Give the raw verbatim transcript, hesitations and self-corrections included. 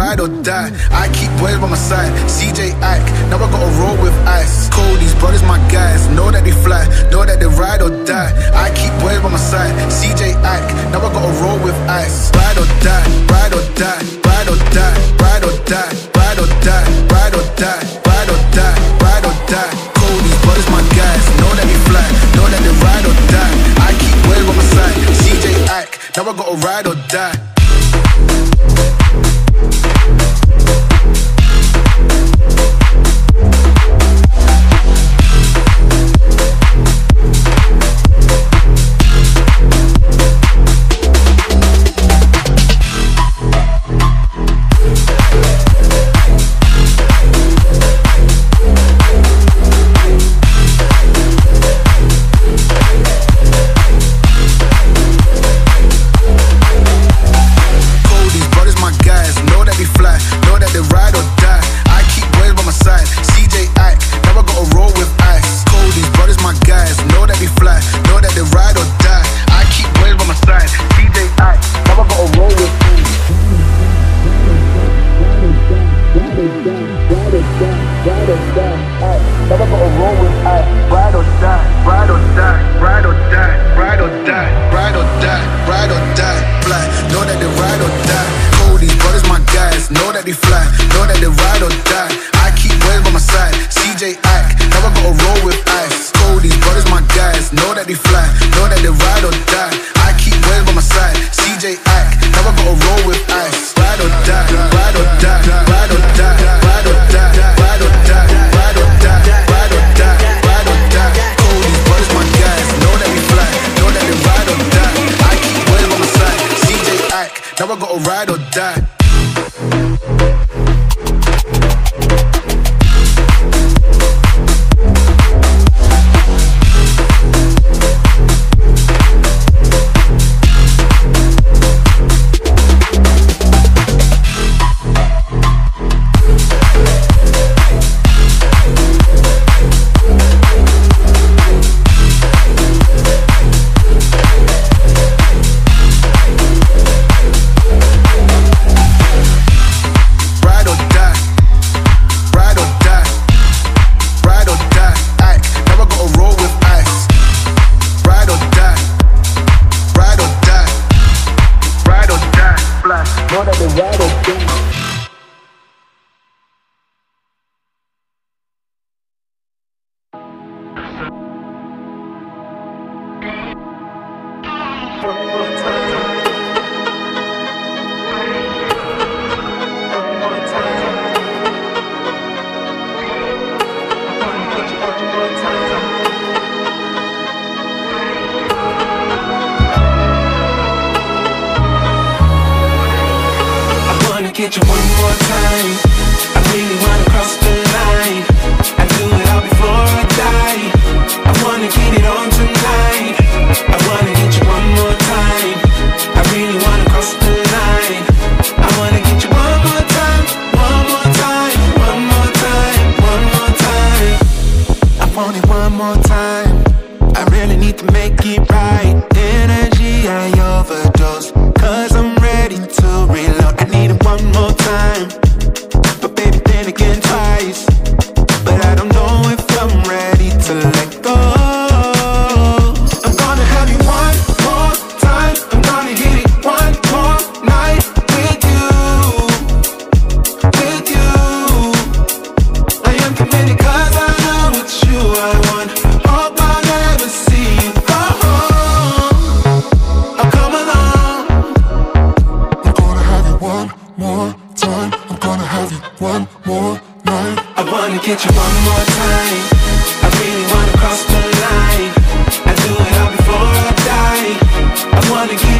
ride or die. I keep boys by my side, C J Ike, now I gotta roll with ice. Cold, these brothers my guys, know that they fly, know that they ride or die. I keep boys by my side, C J Ike, now I gotta roll with ice. Ride or die, ride or die, ride or die, ride or die, ride or die, ride or die, ride or die, ride or die. Cold, these brothers my guys, know that they fly, know that they ride or die. I keep boys by my side, C J Ike, now I gotta ride or die. Now I gotta ride or die. Get you one more time. I really wanna cross the line. I do it all before I die. I wanna get it on tonight. I wanna get you one more time. I really wanna cross the line. I wanna get you one more time, one more time, one more time, one more time. I want it one more time. I really need to make it right. Energy I overdose, cause I'm ready to reload. I need it one more time, but baby then again twice. But I don't know if I'm ready to let go. I'm gonna have you one more time. I'm gonna hit it one more night with you, with you. I am committed cause I know it's you I want. Hope I'll never see you go home. Oh, come along. I'm gonna have you one more time. I'm gonna have you one more night. I wanna get you one more time. I really wanna cross the line. I do it all before I die. I wanna get